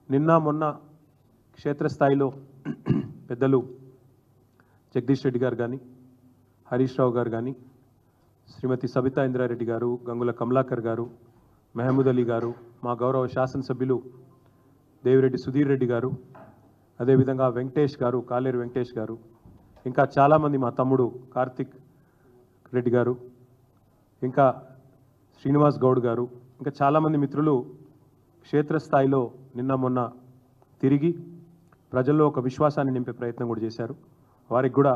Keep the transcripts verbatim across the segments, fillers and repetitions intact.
నిన్న మొన్న క్షేత్రస్థాయిలో పెద్దలు జగదీష్ రెడ్డి గారు కానీ హరీష్ రావు గారు కానీ శ్రీమతి సబితా ఇంద్రారెడ్డి గారు గంగుల కమలాకర్ గారు మహమూద్ అలీ గారు మా గౌరవ శాసనసభ్యులు దేవిరెడ్డి సుధీర్ రెడ్డి గారు అదేవిధంగా వెంకటేష్ గారు కాలేరు వెంకటేష్ గారు ఇంకా చాలామంది మా తమ్ముడు కార్తిక్ రెడ్డి గారు ఇంకా శ్రీనివాస్ గౌడ్ గారు ఇంకా చాలామంది మిత్రులు క్షేత్రస్థాయిలో నిన్న మొన్న తిరిగి ప్రజల్లో ఒక విశ్వాసాన్ని నింపే ప్రయత్నం కూడా చేశారు. వారికి కూడా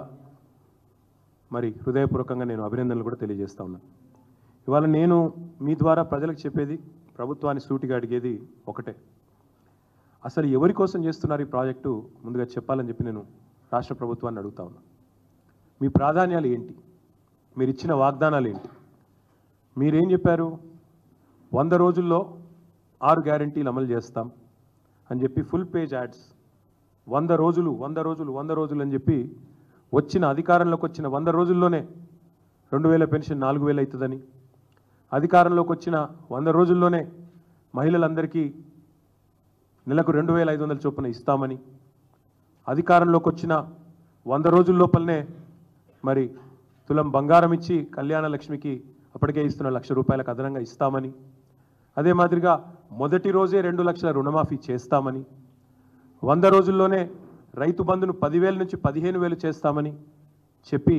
మరి హృదయపూర్వకంగా నేను అభినందనలు కూడా తెలియజేస్తా ఉన్నాను. ఇవాళ నేను మీ ద్వారా ప్రజలకు చెప్పేది, ప్రభుత్వాన్ని సూటిగా అడిగేది ఒకటే, అసలు ఎవరి కోసం చేస్తున్నారు ఈ ప్రాజెక్టు ముందుగా చెప్పాలని చెప్పి నేను రాష్ట్ర ప్రభుత్వాన్ని అడుగుతా ఉన్నాను. మీ ప్రాధాన్యాలు ఏంటి? మీరు ఇచ్చిన వాగ్దానాలు ఏంటి? మీరేం చెప్పారు? వంద రోజుల్లో ఆరు గ్యారంటీలు అమలు చేస్తాం అని చెప్పి ఫుల్ పేజ్ యాడ్స్, వంద రోజులు వంద రోజులు వంద రోజులు అని చెప్పి వచ్చిన అధికారంలోకి వచ్చిన వంద రోజుల్లోనే రెండు వేల పెన్షన్ నాలుగు వేలు అవుతుందని, అధికారంలోకి వచ్చిన వంద రోజుల్లోనే మహిళలందరికీ నెలకు రెండు వేల ఐదు వందల చొప్పున ఇస్తామని, అధికారంలోకి వచ్చిన వంద రోజుల లోపలనే మరి తులం బంగారం ఇచ్చి కళ్యాణ లక్ష్మికి అప్పటికే ఇస్తున్న లక్ష రూపాయలకు అదనంగా ఇస్తామని, అదే మాదిరిగా మొదటి రోజే రెండు లక్షల రుణమాఫీ చేస్తామని, వంద రోజుల్లోనే రైతు బంధును పదివేల నుంచి పదిహేను వేలు చేస్తామని చెప్పి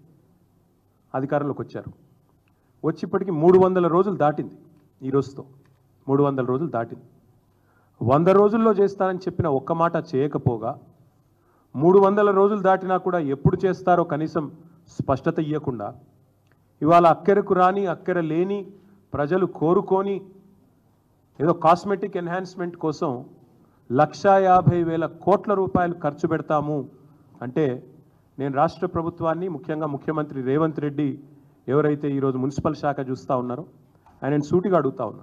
అధికారంలోకి వచ్చారు. వచ్చి ఇప్పటికి మూడు వందల రోజులు దాటింది. ఈ రోజుతో మూడు వందల రోజులు దాటింది. వంద రోజుల్లో చేస్తానని చెప్పిన ఒక్క మాట చేయకపోగా మూడు వందల రోజులు దాటినా కూడా ఎప్పుడు చేస్తారో కనీసం స్పష్టత ఇవ్వకుండా ఇవాళ అక్కెరకు రాని అక్కెర లేని ప్రజలు కోరుకొని ఏదో కాస్మెటిక్ ఎన్హాన్స్మెంట్ కోసం లక్షా యాభై వేల కోట్ల రూపాయలు ఖర్చు పెడతాము అంటే నేను రాష్ట్ర ప్రభుత్వాన్ని, ముఖ్యంగా ముఖ్యమంత్రి రేవంత్ రెడ్డి ఎవరైతే ఈరోజు మున్సిపల్ శాఖ చూస్తూ ఉన్నారో ఆయన సూటిగా అడుగుతా ఉన్నా,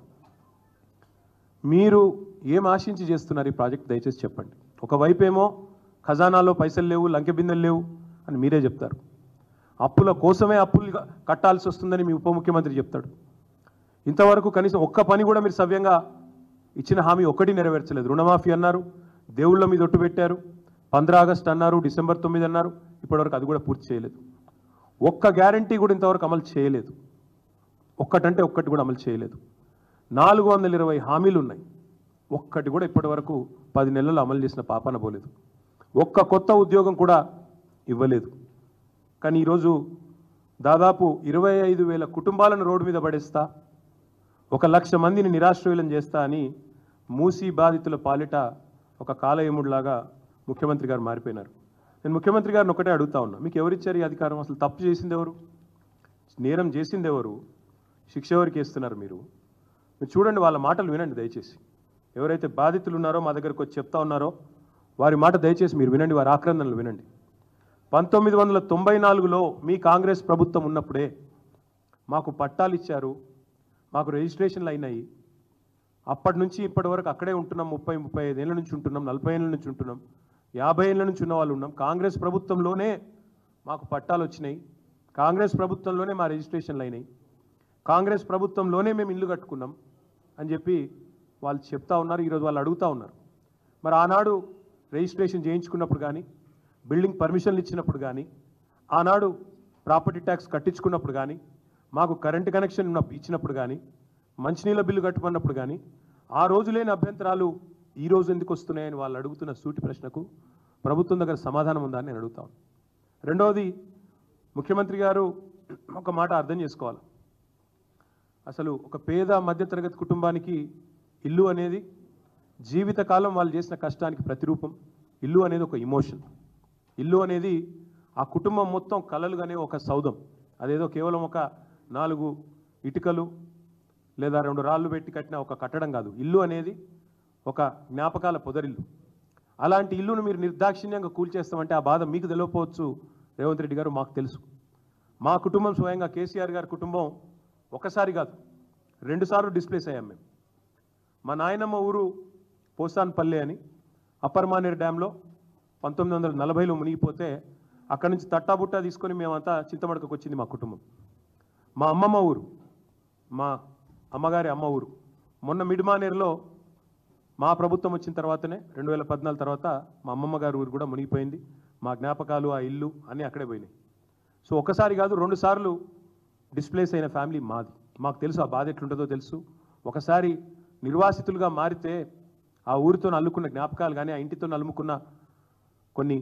మీరు ఏం ఆశించి చేస్తున్నారు ఈ ప్రాజెక్ట్? దయచేసి చెప్పండి. ఒకవైపేమో ఖజానాలో పైసలు లేవు, లంకె బిందెలు లేవు అని మీరే చెప్తారు. అప్పుల కోసమే అప్పులు కట్టాల్సి వస్తుందని మీ ఉప ముఖ్యమంత్రి చెప్తాడు. ఇంతవరకు కనీసం ఒక్క పని కూడా మీరు సవ్యంగా ఇచ్చిన హామీ ఒక్కటి నెరవేర్చలేదు. రుణమాఫీ అన్నారు, దేవుళ్ళ మీద ఒట్టు పెట్టారు, పంద్రా ఆగస్టు అన్నారు, డిసెంబర్ తొమ్మిది అన్నారు, ఇప్పటివరకు అది కూడా పూర్తి చేయలేదు. ఒక్క గ్యారంటీ కూడా ఇంతవరకు అమలు చేయలేదు. ఒక్కటంటే ఒక్కటి కూడా అమలు చేయలేదు. నాలుగు వందల ఇరవై హామీలు ఉన్నాయి, ఒక్కటి కూడా ఇప్పటి వరకు పది నెలలు అమలు చేసిన పాపాన పోలేదు. ఒక్క కొత్త ఉద్యోగం కూడా ఇవ్వలేదు. కానీ ఈరోజు దాదాపు ఇరవై ఐదు వేల కుటుంబాలను రోడ్డు మీద పడేస్తా, ఒక లక్ష మందిని నిరాశ్రయులను చేస్తా అని మూసీ బాధితుల పాలిట ఒక కాలయముడిలాగా ముఖ్యమంత్రి గారు మారిపోయినారు. నేను ముఖ్యమంత్రి గారిని ఒకటే అడుగుతా ఉన్నా, మీకు ఎవరిచ్చారు ఈ అధికారం? అసలు తప్పు చేసింది ఎవరు? నేరం చేసింది ఎవరు? శిక్ష ఎవరికి వేస్తున్నారు మీరు? మీరు చూడండి, వాళ్ళ మాటలు వినండి దయచేసి. ఎవరైతే బాధితులు ఉన్నారో మా దగ్గరకు వచ్చి చెప్తా ఉన్నారో వారి మాట దయచేసి మీరు వినండి, వారి ఆక్రందనలు వినండి. పంతొమ్మిది వందల తొంభై నాలుగులో మీ కాంగ్రెస్ ప్రభుత్వం ఉన్నప్పుడే మాకు పట్టాలు ఇచ్చారు, మాకు రిజిస్ట్రేషన్లు అయినాయి. అప్పటి నుంచి ఇప్పటి వరకు అక్కడే ఉంటున్నాం. ముప్పై ముప్పై ఐదు ఏళ్ళ నుంచి ఉంటున్నాం, నలభై ఏళ్ళ నుంచి ఉంటున్నాం, యాభై ఏళ్ళ నుంచి ఉన్న వాళ్ళు ఉన్నాం. కాంగ్రెస్ ప్రభుత్వంలోనే మాకు పట్టాలు వచ్చినాయి, కాంగ్రెస్ ప్రభుత్వంలోనే మా రిజిస్ట్రేషన్లు అయినాయి, కాంగ్రెస్ ప్రభుత్వంలోనే మేము ఇల్లు కట్టుకున్నాం అని చెప్పి వాళ్ళు చెప్తా ఉన్నారు. ఈరోజు వాళ్ళు అడుగుతూ ఉన్నారు, మరి ఆనాడు రిజిస్ట్రేషన్ చేయించుకున్నప్పుడు కానీ, బిల్డింగ్ పర్మిషన్లు ఇచ్చినప్పుడు కానీ, ఆనాడు ప్రాపర్టీ ట్యాక్స్ కట్టించుకున్నప్పుడు కానీ, మాకు కరెంటు కనెక్షన్ ఇచ్చినప్పుడు కానీ, మంచినీళ్ళ బిల్లు కట్టుకున్నప్పుడు కానీ ఆ రోజు లేని అభ్యంతరాలు ఈ రోజు ఎందుకు వస్తున్నాయని వాళ్ళు అడుగుతున్న సూటి ప్రశ్నకు ప్రభుత్వం దగ్గర సమాధానం ఉందా అని నేను అడుగుతాను. రెండవది, ముఖ్యమంత్రి గారు ఒక మాట అర్థం చేసుకోవాలి. అసలు ఒక పేద మధ్యతరగతి కుటుంబానికి ఇల్లు అనేది జీవితకాలం వాళ్ళు చేసిన కష్టానికి ప్రతిరూపం. ఇల్లు అనేది ఒక ఇమోషన్. ఇల్లు అనేది ఆ కుటుంబం మొత్తం కలలుగానే ఒక సౌధం. అదేదో కేవలం ఒక నాలుగు ఇటుకలు లేదా రెండు రాళ్ళు పెట్టి కట్టిన ఒక కట్టడం కాదు. ఇల్లు అనేది ఒక జ్ఞాపకాల పొదరిల్లు. అలాంటి ఇల్లును మీరు నిర్దాక్షిణ్యంగా కూల్చేస్తామంటే ఆ బాధ మీకు తెలియకపోవచ్చు రేవంత్ రెడ్డి గారు, మాకు తెలుసు. మా కుటుంబం స్వయంగా కేసీఆర్ గారి కుటుంబం ఒకసారి కాదు రెండుసార్లు డిస్ప్లేస్ అయ్యాం మేము. మా నాయనమ్మ ఊరు పోసాన్పల్లె అని అప్పర్ మానేరు డ్యాంలో పంతొమ్మిది వందల నలభైలో మునిగిపోతే అక్కడి నుంచి తట్టాబుట్టా తీసుకొని మేమంతా చింతమడకకు వచ్చింది మా కుటుంబం. మా అమ్మమ్మ ఊరు, మా అమ్మగారి అమ్మ ఊరు మొన్న మిడ్మానేరులో మా ప్రభుత్వం వచ్చిన తర్వాతనే రెండు వేల పద్నాలుగు తర్వాత మా అమ్మమ్మ గారి ఊరు కూడా మునిగిపోయింది. మా జ్ఞాపకాలు, ఆ ఇల్లు అన్నీ అక్కడే పోయినాయి. సో ఒకసారి కాదు రెండు సార్లు డిస్ప్లేస్ అయిన ఫ్యామిలీ మాది. మాకు తెలుసు ఆ బాధ ఎట్లుంటుందో తెలుసు. ఒకసారి నిర్వాసితులుగా మారితే ఆ ఊరితో అల్లుకున్న జ్ఞాపకాలు కానీ ఆ ఇంటితో అల్లుకున్న కొన్ని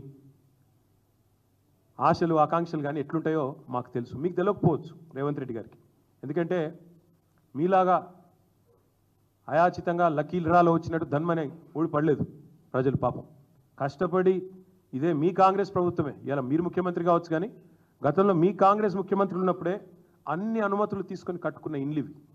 ఆశలు, ఆకాంక్షలు కానీ ఎట్లుంటాయో మాకు తెలుసు. మీకు తెలియకపోవచ్చు రేవంత్ రెడ్డి గారికి. ఎందుకంటే మీలాగా అయాచితంగా లకీల్రాలో వచ్చినట్టు ధన్మనే ఊడిపడలేదు ప్రజలు. పాపం కష్టపడి ఇదే మీ కాంగ్రెస్ ప్రభుత్వమే, ఇలా మీరు ముఖ్యమంత్రి కావచ్చు కానీ గతంలో మీ కాంగ్రెస్ ముఖ్యమంత్రులు ఉన్నప్పుడే అన్ని అనుమతులు తీసుకొని కట్టుకున్న ఇండ్లు ఇవి.